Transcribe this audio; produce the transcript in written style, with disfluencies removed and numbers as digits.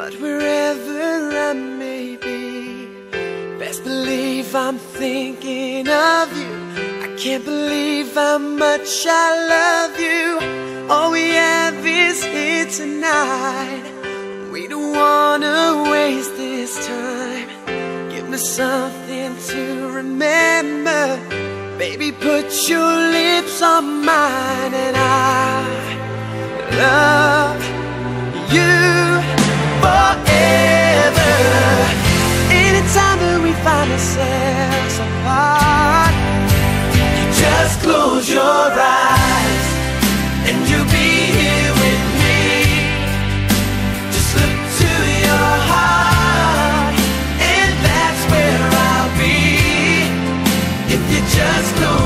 But wherever I may be, best believe I'm thinking of you. I can't believe how much I love you. All we have is here tonight. We don't wanna waste this time. Give me something to remember. Baby, put your lips on mine, and I love you forever. Anytime that we find ourselves apart, you just close your eyes and you'll be here with me. Just look to your heart, and that's where I'll be. If you just close